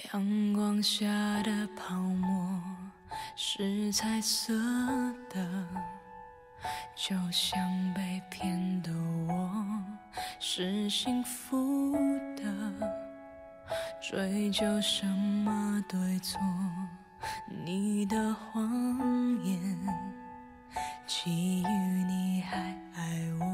阳光下的泡沫是彩色的，就像被骗的我是幸福的。追究什么对错，你的谎言基于你还爱我。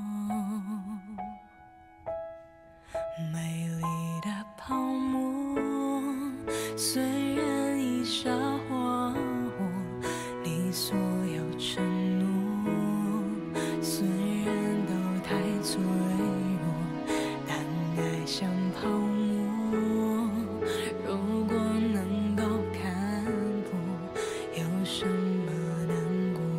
美丽的泡沫虽然已沙化我，你所有承诺虽然都太脆弱，但爱像泡沫，如果能够看破，有什么难过？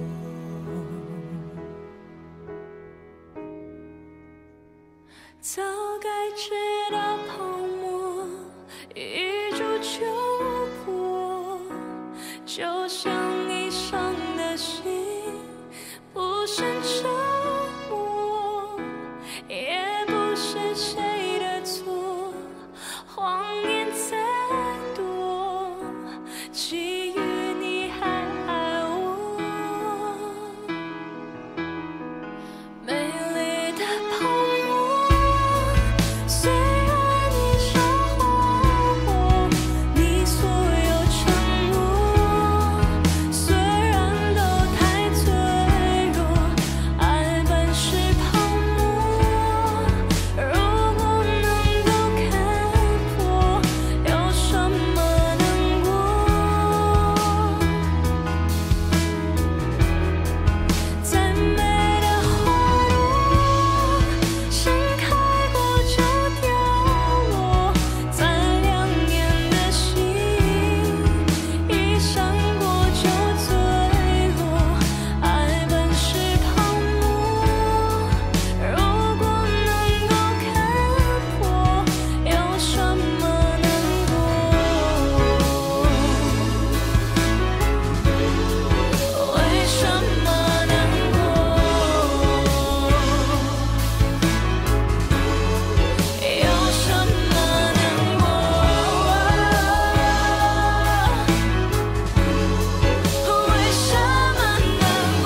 早该知道泡沫一触就破，就像你伤的心不是折磨，也不是谁的错，谎言再多，基于你还爱我。美丽的泡沫虽然已沙化我，你所有承诺虽然都太脆弱，爱本是泡沫，如果能够看破，有什么难过？再美的花朵盛开过就凋落，再亮眼的星一闪过就坠落，爱本是泡沫，如果能够看破，有什么难过？为什么难过？有什么难过？为什么难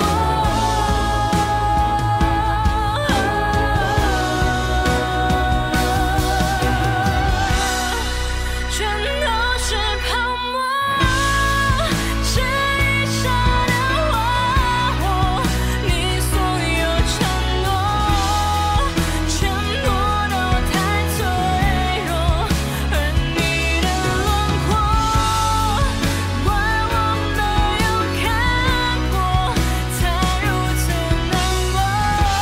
过？全都是泡沫，是一刹的花火，你所有承诺全部都太脆弱，而你的轮廓怪我没有看破，才如此难过。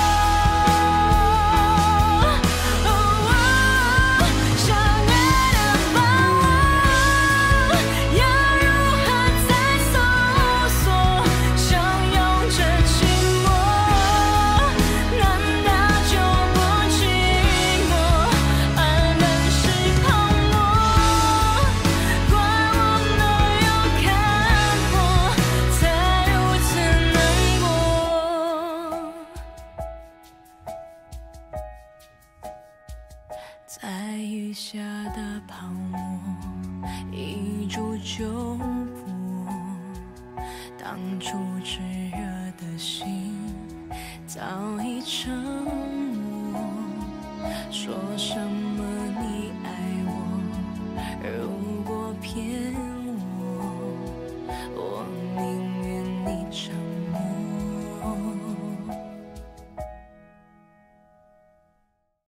相爱的傍晚，要如何再搜索？相拥着寂寞，难道就不寂寞？爱本是泡沫，怪我没有看破，才如此难过。在雨下的泡沫一触就破，当初炽热的心早已沉默，说什么